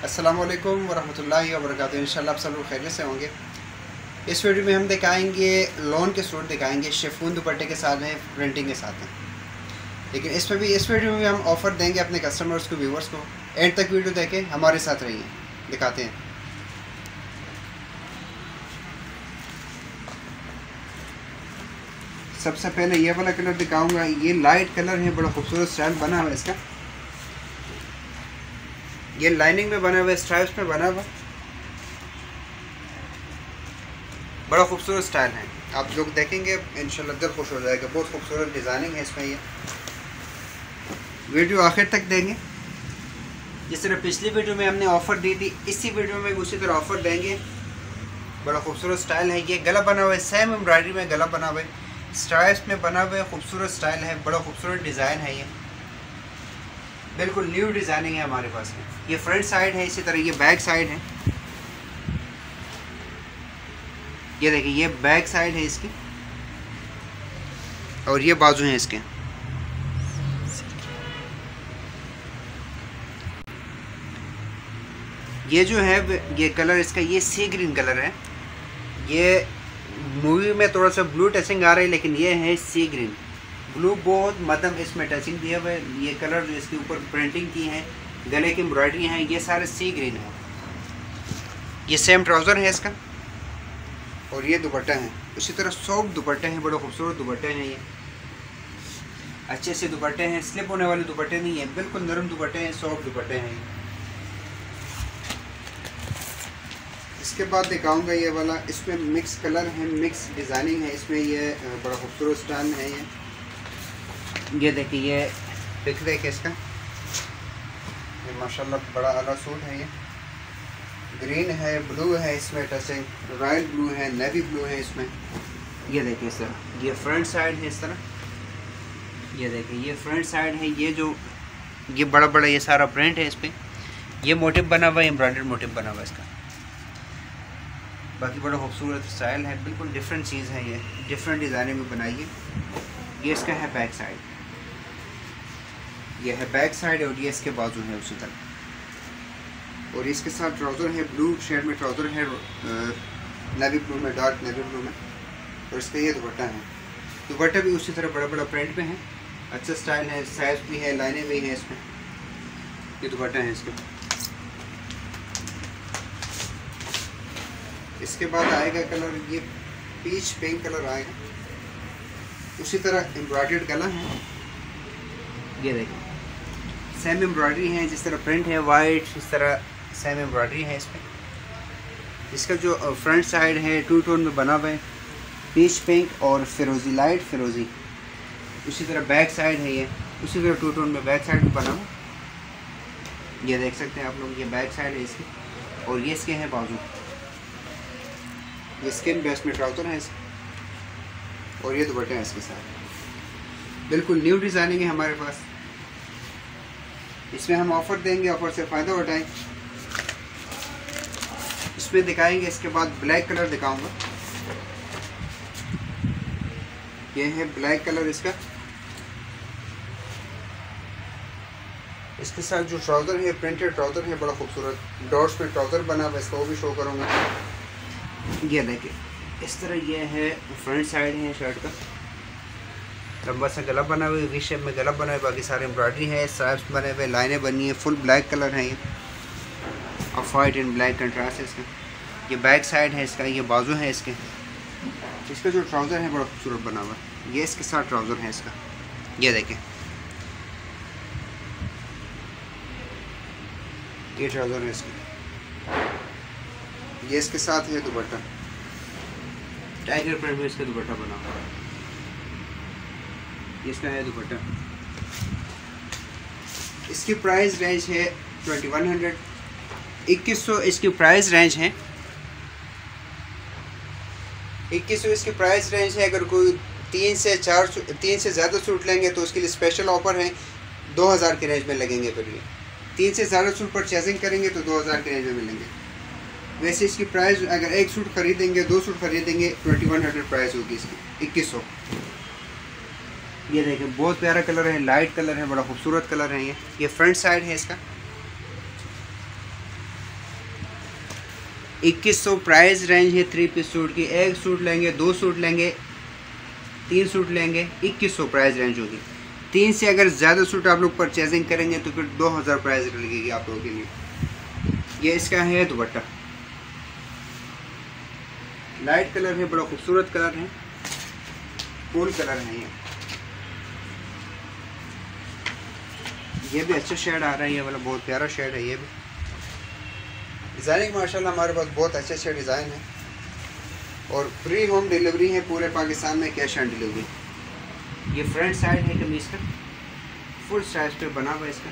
अस्सलाम वालेकुम वरहमतुल्लाहि वबरकातुहू। इंशाल्लाह आप सब लोग खैरियत से होंगे। इस वीडियो में हम दिखाएंगे लॉन के सूट दिखाएंगे, शिफॉन दुपट्टे के साथ हैं, प्रिंटिंग के साथ हैं। लेकिन इस वीडियो में हम ऑफ़र देंगे अपने कस्टमर्स को, व्यूवर्स को। एंड तक वीडियो देखें, हमारे साथ रहिए, दिखाते हैं। सबसे पहले ये वाला कलर दिखाऊंगा। ये लाइट कलर है, बड़ा खूबसूरत स्टाइल बना हुआ है इसका। ये लाइनिंग में बना हुआ है, स्ट्राइप्स में बना हुआ, बड़ा खूबसूरत स्टाइल है। आप लोग देखेंगे इंशाल्लाह दिल खुश हो जाएगा। बहुत खूबसूरत डिज़ाइनिंग है इसमें। ये वीडियो आखिर तक देंगे। जिस तरह पिछली वीडियो में हमने ऑफ़र दी थी, इसी वीडियो में उसी तरह ऑफ़र देंगे। बड़ा खूबसूरत स्टाइल है। ये गला बना हुआ है, सेम एम्ब्रॉयडरी में गला बना हुआ है, स्ट्राइप्स में बना हुआ है, खूबसूरत स्टाइल है, बड़ा खूबसूरत डिज़ाइन है। ये बिल्कुल न्यू डिज़ाइनिंग है हमारे पास में। ये फ्रंट साइड है, इसी तरह ये बैक साइड है। ये देखिए, ये बैक साइड है इसकी, और ये बाजू हैं इसके। ये जो है ये कलर इसका, ये सी ग्रीन कलर है। ये मूवी में थोड़ा सा ब्लू टचिंग आ रहा है, लेकिन ये है सी ग्रीन। ब्लू बहुत मध्यम इसमें टचिंग दिया हुआ है। ये कलर जो इसके ऊपर प्रिंटिंग की है, गले की एम्ब्रॉयडरी है, ये सारे सी ग्रीन है। ये सेम ट्राउज़र है इसका, और ये दुपट्टा है। उसी तरह सॉफ्ट दुपट्टे हैं, बड़े खूबसूरत दुपट्टे हैं। ये अच्छे से दुपट्टे हैं, स्लिप होने वाले दुपट्टे नहीं है, बिल्कुल नरम दुपट्टे हैं, सॉफ्ट दुपट्टे हैं। इसके बाद दिखाऊंगा ये वाला। इसमें मिक्स कलर है, मिक्स डिज़ाइनिंग है इसमें। ये बड़ा खूबसूरत स्टाइल है। ये देखिए, ये पिक देख इसका, ये माशाल्लाह बड़ा आला सूट है। ये ग्रीन है, ब्लू है इसमें टचिंग, रॉयल ब्लू है, नेवी ब्लू है इसमें। ये देखिए इस तरह, ये फ्रंट साइड है इस तरह। ये देखिए, ये फ्रंट साइड है। ये जो ये बड़ा बड़ा ये सारा प्रिंट है इस पर। ये मोटिव बना हुआ है, एम्ब्रॉयडर्ड मोटिव बना हुआ है इसका। बाकी बड़ा खूबसूरत स्टाइल है, बिल्कुल डिफरेंट चीज़ है। ये डिफरेंट डिज़ाइनिंग में बनाई है। ये इसका है बैक साइड, ये है बैक साइड, और ये इसके बाजू है उसी तरह। और इसके साथ ट्राउज़र है, ब्लू शेड में ट्राउज़र है, नेवी ब्लू में, डार्क नेवी ब्लू में। और इसका ये दुपट्टा है। दुपट्टा भी उसी तरह बड़ा बड़ा प्रिंट में है, अच्छा स्टाइल है, साइज भी है, लाइनें भी हैं इसमें। ये दुपट्टा है इसका। इसके बाद आएगा कलर, ये पीच पिंक कलर आएगा। उसी तरह एम्ब्रॉयडर्ड गला है। ये देखिए, सेम एम्ब्रॉयडरी है, जिस तरह प्रिंट है वाइट, इस तरह सेम एम्ब्रॉयडरी है इस पर। इसका जो फ्रंट साइड है टू टोन में बना हुआ है, पीच पिंक और फिरोज़ी, लाइट फिरोज़ी। उसी तरह बैक साइड है, ये उसी तरह टू टोन में बैक साइड में बना हुआ। ये देख सकते हैं आप लोग, ये बैक साइड है इसकी, और ये इसके हैं बाजू। ये स्किन बेस में ट्राउज़र है इसका, और ये दुपट्टे हैं इसके साथ। बिल्कुल न्यू डिज़ाइनिंग है हमारे पास। इसमें हम ऑफ़र देंगे, ऑफ़र से फ़ायदा उठाएं। इसमें दिखाएंगे। इसके बाद ब्लैक कलर दिखाऊंगा। ये है ब्लैक कलर इसका। इसके साथ जो ट्राउज़र है, प्रिंटेड ट्राउज़र है, बड़ा खूबसूरत डॉट्स में ट्राउज़र बना हुआ है, इसको वो भी शो करूँगा। ये देखिए, इस तरह ये है फ्रंट साइड है शर्ट का। लंबा सा गला बना हुआ है, वी शेप में गला बना है, बाकी सारे एम्ब्रॉयडरी है, स्ट्राइप्स बने हुए, लाइनें बनी है। फुल ब्लैक कलर है ये, off white and black contrast है इसका। ये बैक साइड है इसका, ये बाजू है इसके। इसका जो ट्राउज़र है बड़ा खूबसूरत बना हुआ है। ये इसके साथ ट्राउज़र है इसका। ये देखें, ये ट्राउज़र है इसका। ये इसके साथ है दुपट्टा, टाइगर प्रिंट में इसका दुपट्टा बना हुआ है। इसका है दुपट्टा। इसकी प्राइस रेंज है 2100, 2100 इसकी प्राइस रेंज है। 2100 इसकी प्राइस रेंज है। अगर कोई 3 से ज़्यादा सूट लेंगे तो उसके लिए स्पेशल ऑफ़र है, 2000 के रेंज में लगेंगे। फिर ये 3 से ज़्यादा सूट परचेजिंग करेंगे तो 2000 के रेंज में मिलेंगे। वैसे इसकी प्राइस अगर एक सूट ख़रीदेंगे, 2 सूट ख़रीदेंगे, 2100 प्राइस होगी इसकी, 2100। ये देखें, बहुत प्यारा कलर है, लाइट कलर है, बड़ा खूबसूरत कलर है। ये फ्रंट साइड है इसका। 2100 प्राइस रेंज है 3 पीस सूट की। एक सूट लेंगे, 2 सूट लेंगे, 3 सूट लेंगे, 2100 प्राइस रेंज होगी। 3 से अगर ज़्यादा सूट आप लोग परचेजिंग करेंगे तो फिर 2000 प्राइस लगेगी आप लोगों के लिए। ये इसका है दुपट्टा, लाइट कलर है, बड़ा खूबसूरत कलर है, कूल कलर है ये भी अच्छा शेड आ रहा है, ये वाला बहुत प्यारा शेड है। ये भी डिज़ाइनिंग माशाल्लाह हमारे पास बहुत अच्छे अच्छे डिज़ाइन है और फ्री होम डिलीवरी है पूरे पाकिस्तान में, कैश ऑन डिलीवरी। ये फ्रंट साइड है कमीज़ का, फुल साइज पे बना हुआ है इसका।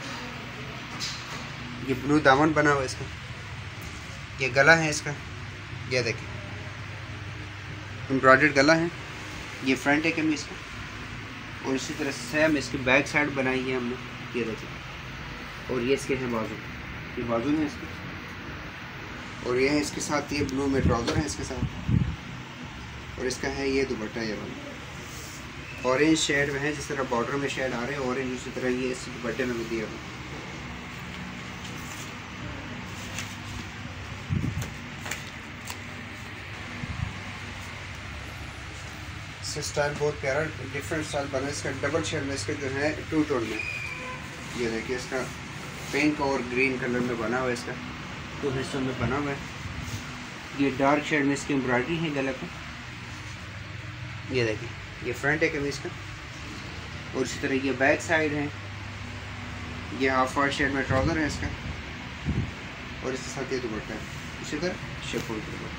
ये ब्लू दामन बना हुआ है इसका। ये गला है इसका, ये देखिए एम्ब्रॉयडर्ड गला है। ये फ्रंट है कमीज़ का और इसी तरह सेम इसकी बैक साइड बनाई है हमने, ये देखिए। और ये इसके हैं बाजू, ये बाजू है इसके, और ये है इसके साथ, ये ब्लू में ट्राउज़र है इसके साथ। और इसका है ये दुपट्टा, ये वाला ऑरेंज शेड में है, जिस तरह बॉर्डर में शेड आ रहे हैं ऑरेंज, उसी तरह ये इस दुपट्टे में भी दिया हुआ। इसका स्टाइल बहुत प्यारा डिफरेंट स्टाइल बना है इसका, डबल शेड में इसके जो है 2 टोन में। ये देखिए इसका पिंक और ग्रीन कलर में बना हुआ है, इसका 2 हिस्सों में बना हुआ है। ये डार्क शेड में इसकी एम्ब्रॉयडरी है गले पे। ये देखिए ये फ्रंट है कमीज़ का और इसी तरह ये बैक साइड है। ये हाफ वाइट शेड में ट्राउज़र है इसका और इसके साथ ये दुपट्टा है, इसी तरह शिफॉन दुपट्टा।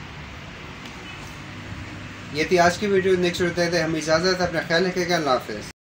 ये थी आज की वीडियो। नेक्स्ट वीडियो तक हमें इजाज़त है, अपना ख्याल रखिएगा, अल्लाह हाफ़िज़।